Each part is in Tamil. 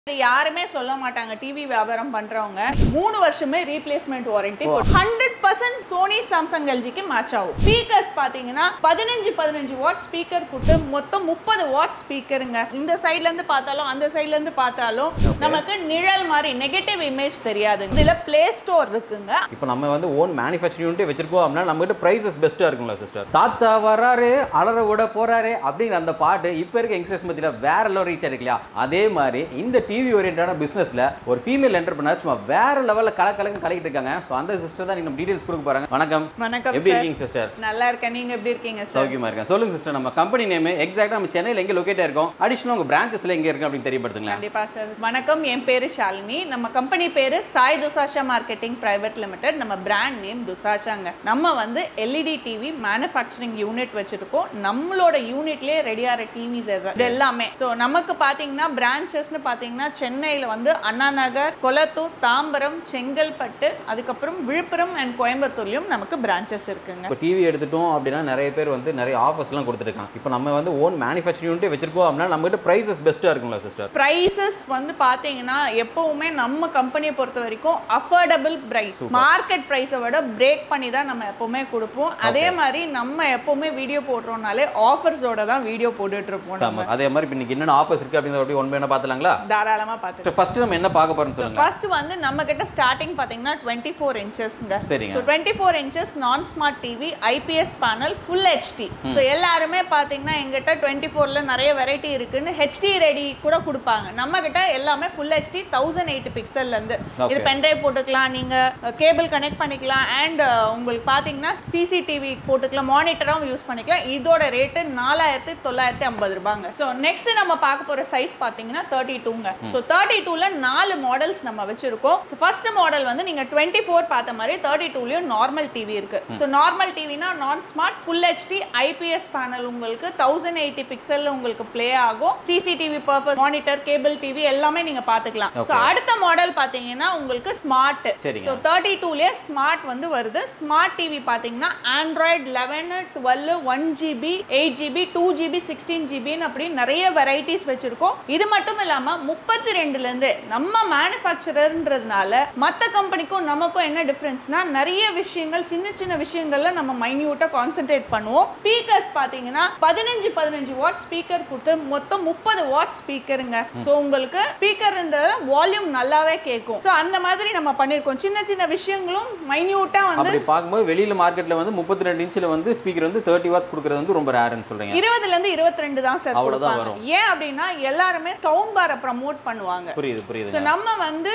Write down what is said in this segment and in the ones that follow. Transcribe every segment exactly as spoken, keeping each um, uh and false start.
இது யாருமே சொல்ல மாட்டாங்க டிவி வியாபாரம் பண்றவங்க மூணு வருஷமே replacement warranty hundred percent Sony Samsung எல்ஜிக்கு மேட்ச் ஆகும். ஸ்பீக்கர்ஸ் பாத்தீங்கன்னா பதினஞ்சு பதினஞ்சு வாட் ஸ்பீக்கர் கொடுத்து மொத்தம் முப்பது வாட் ஸ்பீக்கருங்க. இந்த சைட்ல இருந்து பார்த்தாலும் அந்த சைட்ல இருந்து பார்த்தாலும் நமக்கு நிழல் மாதிரி நெகட்டிவ் இமேஜ் தெரியாது. இதுல பிளே ஸ்டோர் இருக்குங்க. இப்போ நம்ம வந்து ஓன் மேனுஃபேக்சரிங் யூனிட் வச்சிருக்கோம் அப்படின்னா நம்ம கிட்ட பிரைசஸ் பெஸ்ட்டா இருக்குங்களா சிஸ்டர்? தாத்தா வராரு அலற விட போறாரு அப்படிங்கிற அந்த பாட்டு இப்போ இருக்க யங்ஸ்டர்ஸ் மத்தியில வேற லெவல் ரீச் ஆயிருக்கலையா? அதே மாதிரி இந்த டிவி ஓரியன்டான பிசினஸ்ல ஒரு ஃபீமேல் என்டர்பிரனர் சும்மா வேற லெவல்ல கல கலக்கு கலக்கிட்டு இருக்காங்க. சோ அந்த சிஸ்டர் தான் நீங்க டீடைல்ஸ் கொடுக்க போறாங்க. வணக்கம். வணக்கம். எப்படி இருக்கீங்க சிஸ்டர்? நல்லா இருக்கேன். நீங்க எப்படி இருக்கீங்க சார்? சௌக்கியமா இருக்கேன். சொல்லுங்க சிஸ்டர், நம்ம கம்பெனி நேம் எக்ஸாக்ட்டா நம்ம சென்னையில எங்க லொகேட் ஆயிருக்கோம், அடிஷனலா உங்க பிரான்ச்சஸ்ல எங்க இருக்கு அப்படி தெரியப்படுத்துங்களா? கண்டிப்பா சார். வணக்கம், என் பேரு ஷாலினி. நம்ம கம்பெனி பேரு Sai Thusasha marketing private limited. நம்ம பிராண்ட் நேம் துசாஷாங்க. நம்ம வந்து எல்இடி டிவி மேனுஃபேக்சரிங் யூனிட் வச்சிருக்கோம். நம்மளோட யூனிட்லயே ரெடியான டிவிஸ் இது எல்லாமே. சோ நமக்கு பாத்தீங்கன்னா பிரான்ச்சஸ்னு பாத்தீங்கன்னா சென்னையில வந்து அண்ணா நகர், கொளத்தூர், தாம்பரம், செங்கல்பட்டு, அதுக்கப்புறம் விழுப்புரம் அண்ட் கோயம்புத்தூர்லயும் நமக்கு பிரான்ச்சஸ் இருக்குங்க. இப்போ டிவி எடுத்துட்டோம் அப்படின்னா நிறைய பேர் வந்து நிறைய ஆஃபர்ஸ்லாம் கொடுத்துருக்காங்க. இப்போ நம்ம வந்து ஓன் மேனுஃபேக்சரிங் யூனிட் வச்சிருக்கோம் அப்படின்னா நம்ம கிட்ட பிரைசஸ் பெஸ்ட்டா இருக்குங்களா சிஸ்டர்? பிரைசஸ் வந்து பாத்தீங்கன்னா எப்பவுமே நம்ம கம்பெனியை பொறுத்த வரைக்கும் அஃபோர்டபிள் பிரைஸ், மார்க்கெட் பிரைஸை விட பிரேக் பண்ணி தான் நம்ம எப்பவுமே கொடுப்போம். அதே மாதிரி நம்ம எப்பவுமே வீடியோ போடுறோம்னாலே ஆஃபர்ஸோட தான் வீடியோ போட்டுட்டு இருப்போம். அதே மாதிரி இப்போ இன்னைக்கு என்னென்ன ஆஃபர்ஸ் இருக்கு அப்படிங்கறத அப்படியே ஒன் பை ஒன் பார்த்தலாங்களா? தாராளமா பார்த்து. ஃபர்ஸ்ட் நம்ம என்ன பார்க்க போறோம்னு சொல்லுங்க. ஃபர்ஸ்ட் வந்து நம்ம கிட்ட ஸ்டார்டிங் பாத்தீங்கன்னா டுவெண்ட்டி ஃபோர் இன்ச்சஸ்ங்க. சரிங்க. So twenty four inches non smart TV, IPS panel, full HD. So எல்லாருமே பாத்தீங்கன்னா எங்கிட்ட டுவெண்ட்டி ஃபோர்ல நிறைய வெரைட்டி இருக்குன்னு ஹெச்டி ரெடி கூட கொடுப்பாங்க. நம்ம கிட்ட எல்லாமே ஃபுல் ஹெச்டி தௌசண்ட் எயிட் பிக்சல்ல இருந்து இது பென்ட்ரைவ் போட்டுக்கலாம், நீங்க கேபிள் கனெக்ட் பண்ணிக்கலாம், அண்ட் உங்களுக்கு பாத்தீங்கன்னா சிசிடிவி போட்டுக்கலாம், மானிட்டரும் யூஸ் பண்ணிக்கலாம். இதோட ரேட்டு நாலாயிரத்தி தொள்ளாயிரத்தி ஐம்பது ரூபாங்க. சோ நெக்ஸ்ட் நம்ம பார்க்க போற சைஸ் பாத்தீங்கன்னா தேர்ட்டி டூங்க. சோ தேர்ட்டி டூல நாலு மாடல்ஸ் நம்ம வச்சிருக்கோம். ஃபர்ஸ்ட் மாடல் வந்து நீங்க டுவெண்ட்டி ஃபோர் பார்த்த மாதிரி தேர்ட்டி டூலயும் நார்மல் டிவி இருக்கு. சோ நார்மல் டிவினா non smart full HD IPS panel உங்களுக்கு தௌசண்ட் எயிட்டி பிக்சல்ல உங்களுக்கு பிளே ஆகும். CCTV purpose, monitor, cable TV எல்லாமே நீங்க பாத்துக்கலாம். சோ அடுத்த மாடல் பாத்தீங்கன்னா உங்களுக்கு ஸ்மார்ட். சோ தேர்ட்டி டூலயே ஸ்மார்ட் வந்து வருது. ஸ்மார்ட் டிவி பாத்தீங்கன்னா Android eleven, twelve, one GB, eight GB, two GB, sixteen ஜிபின்னு அப்படி நிறைய வெரைட்டிஸ் வச்சிருக்கோம். இது மட்டும் இல்லாம முப்பத்தி ரெண்டுல இருந்து நம்ம மேனுஃபேக்சரர்ன்றதுனால மத்த கம்பெனிக்கும் நமக்கும் என்ன டிஃபரன்ஸ்னா நிறைய விஷயங்கள் சின்ன சின்ன விஷயங்கள்ல நம்ம மைன்யூட்டா கான்சென்ட்ரேட் பண்ணுவோம். ஸ்பீக்கர்ஸ் பாத்தீங்கன்னா பதினஞ்சு பதினஞ்சு வாட் ஸ்பீக்கர் கொடுத்து மொத்தம் முப்பது வாட் ஸ்பீக்கருங்க. சோ உங்களுக்கு ஸ்பீக்கர்ன்ற வால்யூம் நல்லாவே கேட்கும். சோ அந்த மாதிரி நம்ம பண்ணிருக்கோம். சின்ன சின்ன விஷயங்களும் மைன்யூட்டா வந்து அப்படி பாக்கும்போது வெளியில மார்க்கெட்ல வந்து முப்பத்தி ரெண்டு இன்ச்ல வந்து ஸ்பீக்கர் வந்து முப்பது வாட்ஸ் கொடுக்கிறது வந்து ரொம்ப ரேர்னு சொல்றீங்க. இருபதுல இருந்து இருபத்தி ரெண்டு தான் சார் அவ்வளவுதான் வரும். ஏன் அப்படின்னா எல்லாருமே சவுண்ட் பாரை ப்ரோமோட் பண்ணுவாங்க. புரியுது புரியுது. சோ நம்ம வந்து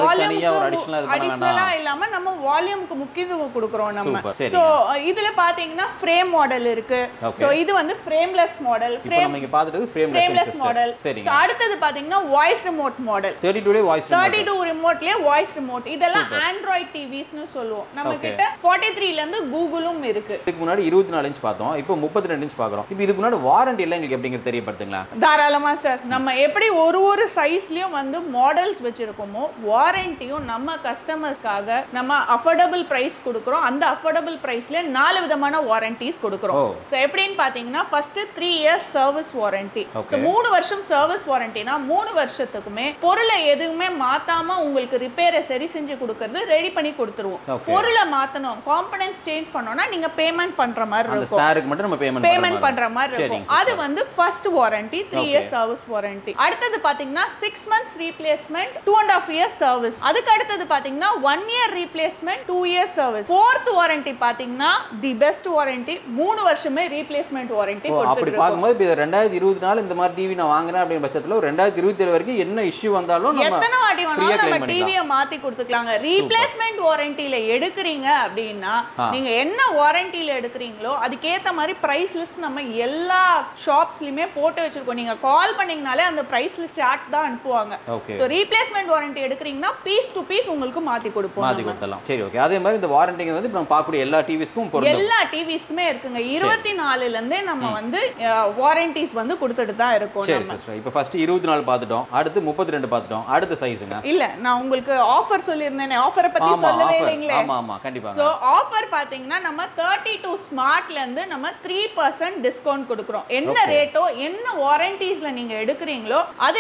வால்யூம் அடிஷனலா இல்லாம நம்ம வால்யூம்க்கு முக்கியத்துவம் கொடுக்கிறோம் நம்ம. சோ இதுல பாத்தீங்கன்னா ஃப்ரேம் மாடல் இருக்கு. சோ இது வந்து ஃப்ரேம்லெஸ் மாடல். இப்போ நம்ம இங்க பாத்துட்டது ஃப்ரேம்லெஸ் மாடல். சோ அடுத்து பாத்தீங்கன்னா voice remote model. Thirty two லே வாய்ஸ் ரிமோட். தேர்ட்டி டூ ரிமோட்லயே வாய்ஸ் ரிமோட். இதெல்லாம் ஆண்ட்ராய்ட் டிவிஸ்னு சொல்லுவோம். நம்ம கிட்ட ஃபார்ட்டி த்ரீ ல இருந்து கூகுளும் இருக்கு. இதுக்கு முன்னாடி இருபத்தி நாலு இன்ச் பார்த்தோம், இப்போ முப்பத்தி ரெண்டு இன்ச் பார்க்கறோம். இப்போ இதுக்கு முன்னாடி வாரண்டி எல்லாம் உங்களுக்கு எப்படிங்க தெரியப்படுத்துங்களா? தாராளமா சார். நம்ம எப்படி ஒரு ஒரு சைஸ்லயும் வந்து மாடல்ஸ் வச்சிருக்கோமோ வாரண்டியும் நம்ம கஸ்டமர்ஸ்க்காக நம்ம அஃபோர்டபிள் பிரைஸ் கொடுக்கிறோம். அந்த அஃபோர்டபிள் பிரைஸ்ல நாலு விதமான வாரண்டிஸ் கொடுக்கிறோம். சோ எப்படின்னு பாத்தீங்கன்னா first three years service warranty. So மூணு வருஷம் சர்வீஸ் வாரண்டினா மூணு வருஷத்துக்குமே பொருளை எதுவுமே மாத்தாம உங்களுக்கு ரிப்பேரை சரி செஞ்சு கொடுக்கிறது ரெடி பண்ணி கொடுத்துருவோம். பொருளை மாத்தணும், காம்பனன்ட்ஸ் சேஞ்ச் பண்ணோம்னா நீங்க பேமெண்ட் பண்ற மாதிரி இருக்கும். ஸ்பேருக்கு மட்டும் நம்ம பேமெண்ட் பேமெண்ட் பண்ற மாதிரி இருக்கும். அது வந்து first warranty, three years service warranty. அடுத்தது பாத்தீங்கன்னா six months replacement, two and half years service. அதுக்கு அடுத்தது பாத்தீங்கன்னா one year replacement, two years service. Fourth warranty பாத்தீங்கன்னா தி பெஸ்ட் வாரண்டி, மூணு வருஷமே ரீப்ளேஸ்மெண்ட் வாரண்டி கொடுத்துட்டு அப்படி பாக்கும்போது இப்போ ரெண்டாயிரத்தி இருபத்தி நாலு இந்த மாதிரி டிவி நான் வாங்குறேன் அப்படிங்கிற பட்சத்துல ரெண்டாயிரத்தி இருபத்தி ஏழு வரைக்கும் என்ன இஷ்யூ வந்தாலும் நம்ம எத்தனை வாட்டி வேணாலும் நம்ம டிவியை மாத்தி கொடுத்துக்கலாங்க. ரீப்ளேஸ்மெண்ட் வாரண்டில எடுக்கிறீங்க அப்படின்னா நீங்க என்ன வாரண்டில எடுக்கிறீங்களோ அதுக்கேத்த மாதிரி பிரைஸ் லிஸ்ட் நம்ம எல்லா ஷாப்ஸ்லயுமே போட்டு வச்சிருக்கோம். நீங்க கால் பண்ணீங்கனாலே அந்த பிரைஸ் லிஸ்ட் சார்ட் தான் அனுப்புவாங்க. சோ ரீப்ளேஸ்மெண்ட் வாரண்டி எடுக்கிறீங்கன்னா பீஸ் டு பீஸ் உங்களுக்கு மாத்தி கொடுப்போம். மாத்தி கொடுத்தலாம். சரி, ஓகே. அதே மாதிரி இந்த வாரண்டிங்க வந்து நம்ம பார்க்கக்கூடிய எல்லா டிவிஸ்க்கும் பொருந்தும். எல்லா டிவிஸ்க்குமே இருக்குங்க. இருபத்தி நாலுல இருந்தே நம்ம வந்து வாரண்டிஸ் வந்து கொடுத்துட்டு தான் இருக்கோம். சரி சிஸ்டர், இப்போ ஃபர்ஸ்ட் இருபத்தி நாலு பார்த்துட்டோம், அடுத்து முப்பத்தி ரெண்டு பார்த்துட்டோம், அடுத்த சைஸ்ங்க. இல்ல நான் உங்களுக்கு ஆஃபர் சொல்லிருந்தேனே, ஆஃபரை பத்தி சொல்லவே இல்லீங்களே. ஆமா ஆமா கண்டிப்பா. சோ ஆஃபர் பாத்தீங்கன்னா நம்ம தேர்ட்டி டூ ஸ்மார்ட்ல இருந்து நம்ம த்ரீ பர்சன்ட் டிஸ்கவுண்ட் கொடுக்கிறோம். என்ன ரேட்டோ என்ன வாரண்டிஸ்ல நீங்க எடுக்கிறீங்களோ அதுல இருந்து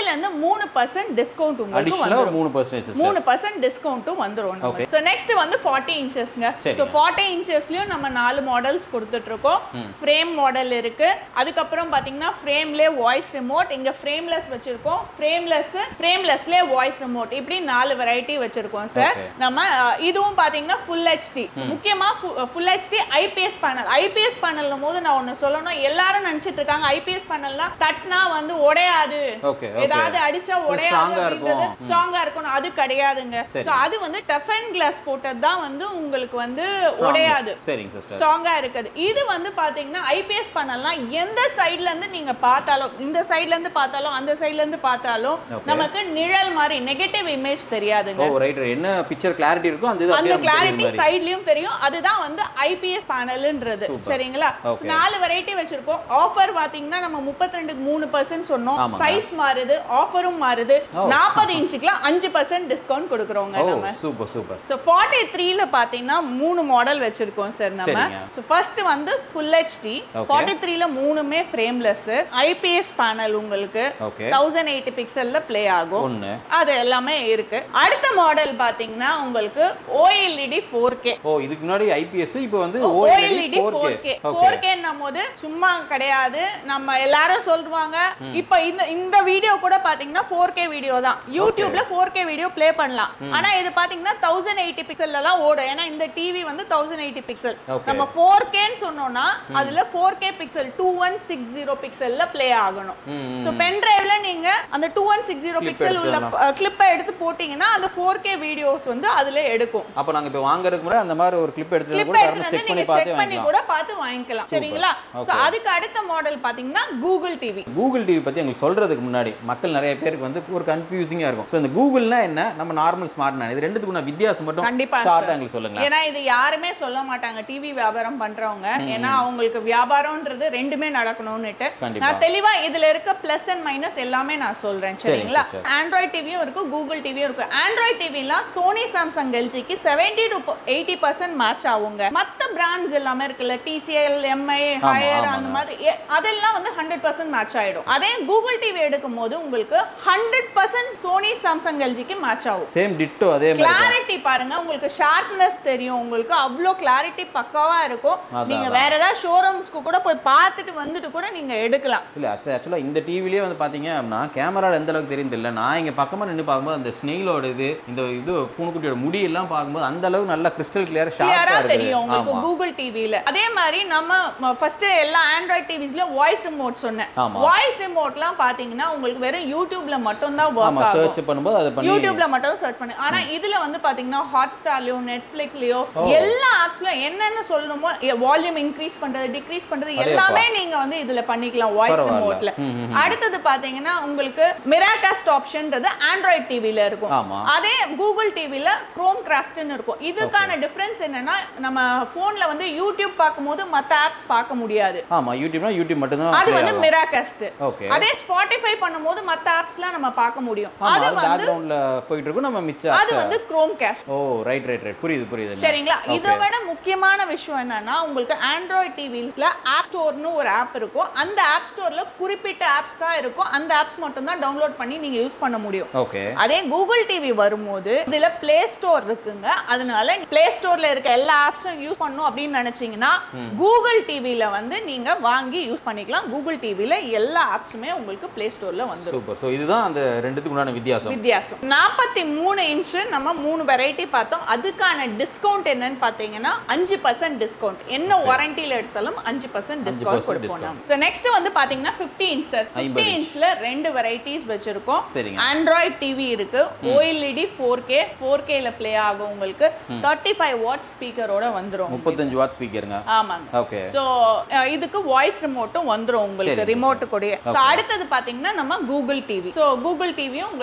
மூணு பர்சன்ட் டிஸ்கவுண்ட் உங்களுக்கு அடிஷனலா வந்துரும் மூணு பர்சன்ட் மூணு பர்சன்ட் டிஸ்கவுண்ட்டும் வந்துரும் Okay. சோ நெக்ஸ்ட் வந்து ஃபார்ட்டி இன்ச்சஸ்ங்க சோ ஃபார்ட்டி இன்ச்சஸ்லயும் நம்ம நாலு மாடல்ஸ் கொடுத்துட்டு இருக்கோம் ஃப்ரேம் மாடல் இருக்கு அதுக்கு அப்புறம் பாத்தீங்கன்னா ஃப்ரேம்லயே வாய்ஸ் ரிமோட் இங்க ஃப்ரேம்லெஸ் வச்சிருக்கோம் ஃப்ரேம்லெஸ் ஃப்ரேம்லெஸ்லயே வாய்ஸ் ரிமோட் இப்படி நாலு வெரைட்டி வச்சிருக்கோம் சார் நம்ம அஹ், இதுவும் பாத்தீங்கன்னா ஃபுல் ஹெச்டி முக்கியமா full HD IPS panel IPS பேனல்னும் போது நான் ஒன்னு சொல்லணும் எல்லாரும் நினைச்சிட்டு இருக்காங்க ஐபிஎஸ் பேனல்னா தட்னா வந்து உடையாது ஓகே ஏதாவது அடிச்சா உடையாது அப்படிங்கிறது ஸ்ட்ராங்கா இருக்கும் அது கிடையாதுங்க சோ அது வந்து டஃபன் கிளாஸ் போட்டது தான் வந்து உங்களுக்கு வந்து உடையாது சரிங்க சிஸ்டர் ஸ்ட்ராங்கா இருக்குது இது வந்து பாத்தீங்கன்னா ஐபிஎஸ் பேனல்லாம் எந்த சைடுல இருந்து நீங்க பார்த்தாலும் இந்த சைடுல இருந்து பார்த்தாலும் அந்த சைடுல இருந்து பார்த்தாலும் நமக்கு நிழல் மாதிரி நெகட்டிவ் இமேஜ் தெரியாதுங்க ஓ ரைட் என்ன பிக்சர் கிளாரிட்டி இருக்கோ அந்த இது அந்த அப்படியே கிளாரிட்டி சைடுலயும் தெரியும் அதுதான் வந்து ஐபிஎஸ் பேனல்ன்றது சரிங்களா நாலு வெரைட்டி வச்சிருக்கோம் ஆஃபர் பாத்தீங்கன்னா நம்ம முப்பத்தி ரெண்டுக்கு மூணு பர்சன்ட் சொன்னோம் சைஸ் மாறுது ஆஃபரும் மாறுது நாற்பது இன்ச்சுக்குல அஞ்சு பர்சன்ட் டிஸ்கவுண்ட் கொடுக்குறோங்க நம்ம super super so forty three ல பாத்தீங்கன்னா மூணு மாடல் வச்சிருக்கோம் சார் நம்ம சோ ஃபர்ஸ்ட் வந்து ஃபுல் ஹெச்டி ஃபார்ட்டி த்ரீ ல மூணுமே ஃப்ரேம்லெஸ் ஐபிஎஸ் பேனல் உங்களுக்கு தௌசண்ட் எயிட்டி பிக்சல்ல ப்ளே ஆகும் ஒன்னு அது எல்லாமே இருக்கு அடுத்த மாடல் பாத்தீங்கன்னா உங்களுக்கு ஓஎல்இடி ஃபோர் கே ஓ இதுக்கு முன்னாடி ஐபிஎஸ் இப்போ வந்து OLED four K four K நம்மோது சும்மா கிடையாது நம்ம எல்லாரும் சொல்றாங்க இப்போ இந்த இந்த வீடியோ கூட பாத்தீங்கன்னா ஃபோர் கே வீடியோ தான் யூடியூப்ல ஃபோர் கே வீடியோ ப்ளே பண்ணலாம் ஆனா இது பாத்தீங்கன்னா தௌசண்ட் எயிட்டி பிக்சல்ல எல்லாம் ஓடும் ஏன்னா இந்த டிவி வந்து தௌசண்ட் எயிட்டி பிக்சல் நம்ம ஃபோர் கேன்னு சொன்னோம்னா அதுல four K pixel two one six zero பிக்சல்ல ப்ளே ஆகணும் சோ பென் டிரைவ்ல நீங்க அந்த two one six zero pixel உள்ள கிளிப்பை எடுத்து போட்டீங்கன்னா அந்த ஃபோர் கே வீடியோஸ் வந்து அதுல எடுக்கும் அப்ப நாங்க இப்ப வாங்குறதுக்கு முன்னாடி அந்த மாதிரி ஒரு கிளிப் எடுத்து கூட தரணும் செக் பண்ணி பார்த்து செக் பண்ணி கூட பார்த்து வாங்கிக்கலாம் சரிங்களா சோ அதுக்கு அடுத்த மாடல் பாத்தீங்கன்னா கூகுள் டிவி கூகுள் டிவி பத்தி உங்களுக்கு சொல்றதுக்கு முன்னாடி மக்கள் நிறைய பேருக்கு வந்து ஒரு கன்ஃபியூசிங்கா இருக்கும் சோ இந்த கூகுள்னா என்ன நம்ம நார்மல் ஸ்மார்ட் நான் இது ரெண்டுத்துக்கு நான் வித்தியாசம் மட்டும் கண்டிப்பா ஷார்ட்டா உங்களுக்கு சொல்லுங்க ஏன்னா இது யாருமே சொல்ல மாட்டாங்க டிவி வியாபாரம் பண்றவங்க ஏன்னா அவங்களுக்கு வியாபாரம்ன்றது ரெண்டுமே நடக்கணும்னுட்டு நான் தெளிவா இதுல இருக்க பிளஸ் அண்ட் மைனஸ் எல்லாமே நான் சொல்றேன் சரிங்களா ஆண்ட்ராய்ட் டிவியும் இருக்கு கூகுள் டிவியும் இருக்கு ஆண்ட்ராய்ட் டிவிலாம் சோனி சாம்சங் எல்ஜிக்கு seventy to eighty percent match ஆகுங்க மத்த பிராண்ட்ஸ் எல்லாமே இருக்குல்ல டிசிஎல் எம்ஐ ஹையர் அந்த மாதிரி அதெல்லாம் வந்து ஹண்ட்ரட் பர்சன்ட் மேட்ச் ஆயிடும் அதே கூகுள் டிவி எடுக்கும் போது உங்களுக்கு ஹண்ட்ரட் பர்சன்ட் சோனி சாம்சங் எல்ஜிக்கு மேட்ச் ஆகும் சேம் டிட்டோ அதே மாதிரி கிளாரிட்டி பாருங்க உங்களுக்கு ஷார்ப்னஸ் தெரியும் உங்களுக்கு அவ்வளோ கிளாரிட்டி பக்காவா இருக்கும் நீங்க வேற ஏதாவது ஷோரூம்ஸ்க்கு கூட போய் பார்த்துட்டு வந்துட்டு கூட நீங்க எடுக்கலாம் இல்ல ஆக்சுவலா இந்த டிவிலேயே வந்து பாத்தீங்க அப்படின்னா கேமரால எந்த அளவுக்கு தெரியும் தெரியல நான் இங்க பக்கமா நின்று பார்க்கும்போது அந்த ஸ்னெயிலோட இது இந்த இது பூனைக்குட்டியோட முடி எல்லாம் பார்க்கும்போது அந்த அளவுக்கு நல்ல கிறிஸ்டல் கிளியர் ஷார்ப்பா தெரியும் உங்களுக்கு கூகுள் டிவில அதே மாதிரி நம்ம ஃபர்ஸ்ட் எல்லா ஆண்ட்ராய்ட் டிவிஸ்ல வாய்ஸ் ரிமோட் சொன்னேன் வாய்ஸ் ரிமோட்லாம் பாத்தீங்கன்னா உங்களுக்கு வெறும் யூடியூப்ல மட்டும் தான் வர்க் ஆகும் சர்ச் பண்ணும்போது அது பண்ணி யூடியூப்ல மட்டும் சர்ச் பண்ணி ஆனா இதுல வந்து பாத்தீங்கன்னா ஹாட்ஸ்டார்லயோ நெட்ஃபிளிக்ஸ்லயோ எல்லா ஆப்ஸ்ல என்னென்ன சொல்லணுமோ வால்யூம் இன்க்ரீஸ் பண்றது டிக்ரீஸ் பண்றது எல்லாமே நீங்க வந்து இதுல பண்ணிக்கலாம் வாய்ஸ் ரிமோட்ல அடுத்தது பாத்தீங்கன்னா உங்களுக்கு மிராகாஸ்ட் ஆப்ஷன்ன்றது ஆண்ட்ராய்ட் டிவில இருக்கும் அதே கூகுள் டிவில குரோம் கிராஸ்ட்னு இருக்கும் இதுக்கான டிஃபரன்ஸ் என்னன்னா நம்ம போன்ல வந்து யூடியூப் பார்க்கும்போது மத்த ஆப்ஸ் பார்க்க முடியாது ஆமா யூடியூப்னா யூடியூப் மட்டும் தான் அது வந்து மிராகாஸ்ட் ஓகே அதே ஸ்பாட்டிஃபை பண்ணும்போது மத்த ஆப்ஸ்லாம் நம்ம பார்க்க முடியும் அது வந்து பேக்ரவுண்ட்ல போயிட்டு இருக்கும் நம்ம மிச்ச அது வந்து Chromecast oh right right right புரியுது புரியுது சரிங்களா இதை விட முக்கியமான விஷயம் என்னன்னா உங்களுக்கு ஆண்ட்ராய்ட் டிவிஸ்ல ஆப் ஸ்டோர்னு ஒரு ஆப் இருக்கும் அந்த ஆப் ஸ்டோர்ல குறிப்பிட்ட ஆப்ஸ் தான் இருக்கும் அந்த ஆப்ஸ் மட்டும் தான் டவுன்லோட் பண்ணி நீங்க யூஸ் பண்ண முடியும் ஓகே அதே கூகுள் டிவி வரும்போது இதுல பிளே ஸ்டோர் இருக்குங்க அதனால பிளே ஸ்டோர்ல இருக்க எல்லா ஆப்ஸும் யூஸ் பண்ணனும் அப்படின்னு நினைச்சீங்கன்னா கூகுள் டிவில வந்து நீங்க வாங்கி யூஸ் பண்ணிக்கலாம் கூகுள் டிவில எல்லா ஆப்ஸுமே உங்களுக்கு பிளே ஸ்டோர்ல வந்துரும் சூப்பர் சோ இதுதான் அந்த ரெண்டுத்துக்கு உண்டான வித்தியாசம் வித்தியாசம் நாற்பத்தி மூணு இன்ச் நம்ம மூணு வெரைட்டி பார்த்தோம் அதுக்கான டிஸ்கவுண்ட் என்னன்னு பாத்தீங்கன்னா அஞ்சு பர்சன்ட் டிஸ்கவுண்ட் என்ன வாரண்டில எடுத்தாலும் அஞ்சு பர்சன்ட் டிஸ்கவுண்ட் கொடுப்போம் நாம சோ நெக்ஸ்ட் வந்து பாத்தீங்கன்னா ஃபிஃப்டி இன்ச் சார் ஃபிஃப்டி இன்ச்ல ரெண்டு வெரைட்டிஸ் வச்சிருக்கோம் ஆண்ட்ராய்ட் டிவி இருக்கு OLED four K four K ல ப்ளே ஆகும் உங்களுக்கு தேர்ட்டி ஃபைவ் வாட் ஸ்பீக்கரோட வந்துரும் முப்பத்தஞ்சு வாட் ஸ்பீக்கருங்க ஆமாங்க ஓகே சோ இதுக்கு வாய்ஸ் ரிமோட்டும் வந்துரும் உங்களுக்கு ரிமோட் கூட சோ அடுத்து பாத்தீங்கன்னா நம்ம கூகுள் டிவி சோ கூகுள் டிவியும் உங்களுக்கு ஃபோர்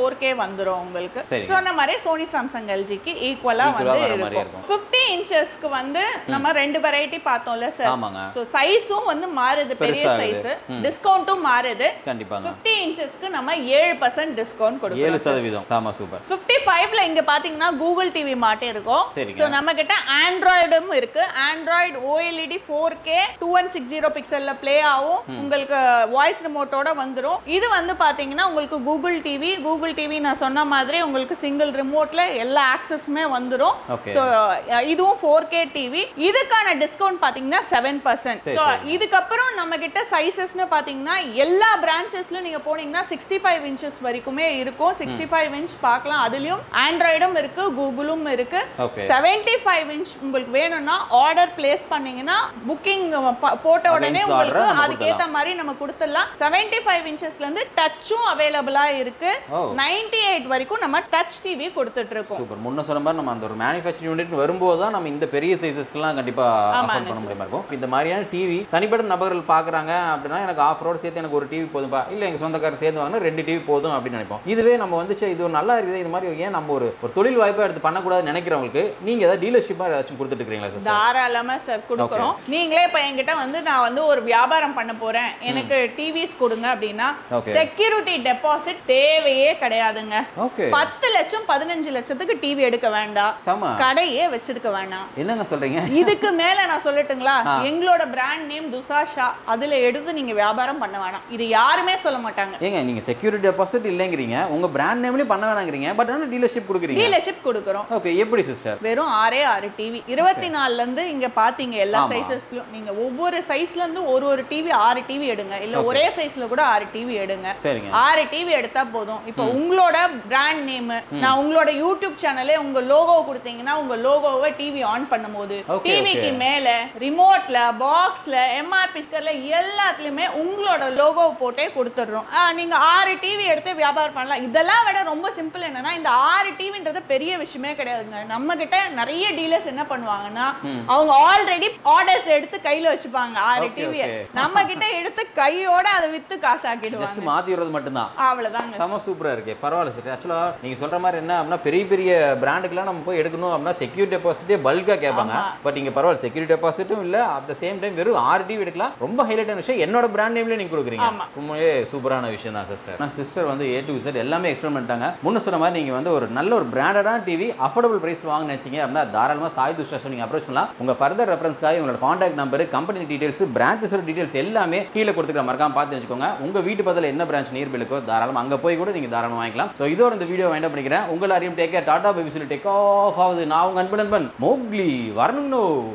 ஃபோர் கே வந்துரும் உங்களுக்கு. சொன்ன மாதிரி சோனி சாம்சங் எல்ஜிக்கு ஈக்குவலா வந்து இருக்கும். ஃபிஃப்டி இன்ச்சஸ்க்கு வந்து நம்ம ரெண்டு வெரைட்டி பார்த்தோம்ல சார். சோ சைஸும் வந்து மாறுது, பெரிய சைஸ், டிஸ்கவுண்டும் மாறுது. கண்டிப்பா ஃபிஃப்டி இன்ச்சஸ்க்கு நம்ம ஏழு பர்சன்ட் டிஸ்கவுண்ட் கொடுக்கிறோம். ஏழு சதவீதம். சாமா சூப்பர். ஃபிஃப்டி ஃபைவ்ல இங்க பாத்தீங்கன்னா கூகுள் டிவி மாட்டே இருக்கும். சோ நம்ம கிட்ட ஆண்ட்ராய்டும் இருக்கு. Android OLED four K two one six zero பிக்சல்ல ப்ளே ஆகும். உங்களுக்கு வாய்ஸ் ரிமோட்டோட வந்துரும். இது வந்து பாத்தீங்கன்னா உங்களுக்கு கூகுள் டிவி கூகுள் டிவி நான் சொன்ன மாதிரி உங்களுக்கு சிங்கிள் ரிமோட்ல எல்லா ஆக்சஸுமே வந்துரும். சோ இதுவும் ஃபோர் கே டிவி. இதுக்கான டிஸ்கவுண்ட் பாத்தீங்கன்னா செவன் பர்சன்ட். சோ இதுக்கப்புறம் நம்ம கிட்ட சைஸஸ்னு பாத்தீங்கன்னா எல்லா பிரான்ச்சஸ்லயும் நீங்க போனீங்கன்னா சிக்ஸ்டி ஃபைவ் இன்ச்சஸ் வரைக்குமே இருக்கும். சிக்ஸ்டி ஃபைவ் இன்ச் பார்க்கலாம். அதுலயும் ஆண்ட்ராய்டும் இருக்கு, கூகுளும் இருக்கு. செவன்டி ஃபைவ் இன்ச் உங்களுக்கு வேணும்னா ஆர்டர் பிளேஸ் பண்ணீங்கன்னா புக்கிங் போட்ட உடனே உங்களுக்கு அதுக்கு ஏத்த மாதிரி நம்ம கொடுத்துடலாம். செவன்டி ஃபைவ் இன்ச்சஸ்ல இருந்து டச்சும் அவைலபிளா இருக்கு. நைன்டி எயிட் வரைக்கும் நம்ம டச் டிவி கொடுத்துட்டு இருக்கோம். சூப்பர். முன்ன சொன்ன மாதிரி நம்ம அந்த ஒரு மேனுஃபேக்சரிங் யூனிட் வரும்போது தான் நம்ம இந்த பெரிய சைஸஸ்க்குலாம் கண்டிப்பா அஃபோர்ட் பண்ண முடியுமா இருக்கும். இந்த மாதிரியான டிவி தனிப்பட்ட நபர்கள் பாக்குறாங்க அப்படின்னா எனக்கு ஆஃப் ரோட் சேர்த்து எனக்கு ஒரு டிவி போதும்பா, இல்ல எங்க சொந்தக்காரர் சேர்ந்து வாங்கினா ரெண்டு டிவி போதும் அப்படின்னு நினைப்போம். இதுவே நம்ம வந்துச்சு இது ஒரு நல்லா இருக்குது, இது மாதிரி ஏன் நம்ம ஒரு ஒரு தொழில் வாய்ப்பா எடுத்து பண்ணக்கூடாதுன்னு நினைக்கிறவங்களுக்கு நீங்க ஏதாவது டீலர்ஷிப்பா ஏதாச்சும் கொடுத்துட்டு இருக்கீங்களா சார்? தாராளமா சார் கொடுக்குறோம். நீங்களே இப்ப என்கிட்ட வந்து நான் வந்து ஒரு வியாபாரம் பண்ண போறேன், எனக்கு டிவிஸ் கொடுங்க அப்படின்னா செக்யூரிட்டி டெபாசிட் தேவையே கிடையாதுங்க. பத்து லட்சம் பதினஞ்சு லட்சத்துக்கு டிவி எடுக்க வேண்டாம், கடையே வச்சிருக்க வேண்டாம். என்னங்க சொல்றீங்க? இதுக்கு மேல நான் சொல்லட்டுங்களா, எங்களோட பிராண்ட் நேம் துசாஷா, அதுல எடுத்து நீங்க வியாபாரம் பண்ண வேணாம். இது யாருமே சொல்ல மாட்டாங்க. ஏங்க நீங்க செக்யூரிட்டி டெபாசிட் இல்லங்கறீங்க, உங்க பிராண்ட் நேம்லயே பண்ண வேணாங்கறீங்க, பட் ஆனா டீலர்ஷிப் கொடுக்குறீங்க. டீலர்ஷிப் கொடுக்குறோம். ஓகே, எப்படி சிஸ்டர்? வெறும் ஆறே ஆறு டிவி இருபத்தி நாலுல இருந்து இங்க பாத்தீங்க எல்லா சைஸஸ்லயும் நீங்க ஒவ்வொரு சைஸ்ல இருந்து ஒரு ஒரு டிவி ஆறு டிவி எடுங்க, இல்ல ஒரே சைஸ்ல கூட ஆறு டிவி எடுங்க. ஆறு டிவி எடுத்தா போதும். இப்போ உங்களோட பிராண்ட் நேம், நான் உங்களோட யூடியூப் சேனலே உங்க லோகோ கொடுத்தீங்கன்னா உங்க லோகோவை டிவி ஆன் பண்ணும்போது டிவிக்கு மேல ரிமோட்ல பாக்ஸ்ல எம்ஆர்பி ஸ்டிக்கர்ல எல்லாத்துலயுமே உங்களோட லோகோ போட்டே கொடுத்துடுறோம். நீங்க ஆறு டிவி எடுத்து வியாபாரம் பண்ணலாம். இதெல்லாம் விட ரொம்ப சிம்பிள் என்னன்னா, இந்த ஆறு டிவின்றது பெரிய விஷயமே கிடையாதுங்க. நம்ம கிட்ட நிறைய டீலர்ஸ் என்ன பண்ணுவாங்கன்னா, அவங்க ஆல்ரெடி ஆர்டர்ஸ் எடுத்து கையில வச்சுப்பாங்க ஆறு டிவி, நம்ம கிட்ட எடுத்து கையோட அதை வித்து காசாக்கிடுவாங்க. ஜஸ்ட் மாத்தி வரது மட்டும் தான். அவ்வளவுதாங்க. செம சூப்பரா இருக்கு. பரவாயில்லை சார். ஆக்சுவலா நீங்க சொல்ற மாதிரி என்ன அப்படின்னா பெரிய பெரிய பிராண்டுக்குலாம் நம்ம போய் எடுக்கணும் அப்படின்னா செக்யூரிட்டி டெபாசிட்டே பல்கா கேட்பாங்க. பட் இங்க பரவாயில்ல, செக்யூரிட்டி டெபாசிட்டும் இல்ல, அட் த சேம் டைம் வெறும் ஆறு டிவி எடுக்கலாம். ரொம்ப ஹைலைட்டான விஷயம், என்னோட பிராண்ட் நேம்ல நீங்க கொடுக்குறீங்க. உண்மையே சூப்பரான விஷயம் தான் சிஸ்டர். நான் சிஸ்டர் வந்து ஏ டு இசட் எல்லாமே எக்ஸ்பிளைன் பண்ணிட்டாங்க. முன்ன சொன்ன மாதிரி நீங்க வந்து ஒரு நல்ல ஒரு பிராண்டடான டிவி அஃபோர்டபிள் பிரைஸ் வாங்க நினைச்சீங்க அப்படின்னா தாராளமா சாய் துஷா நீங்க அப்ரோச் பண்ணலாம். உங்க ஃபர்தர் ரெஃபரன்ஸ்க்காக உங்களோட கான்டாக்ட் நம்பர், கம்பெனி டீடைல்ஸ், பிரான்ச்சஸோட டீடைல்ஸ் எல்லாமே கீழே கொடுத்துக்கிற மறக்காம பார்த்து வச்சுக்கோங்க. உங்க வீட்டு பக்கத்துல என்ன பிரான்ச் நியர்பை இருக்கோ தாராளமா அங்க போய் கூட நீங்க தாராளமா வாங்கிக்கலாம். சோ இதோட இந்த வீடியோ வைண்ட் அப் பண்ணிக்கிறேன். உங்க எல்லாரையும் take care, tata bye bye, take off ஆகுது. நான் உங்க அன்பு நண்பன் மோக்லி வரணும்.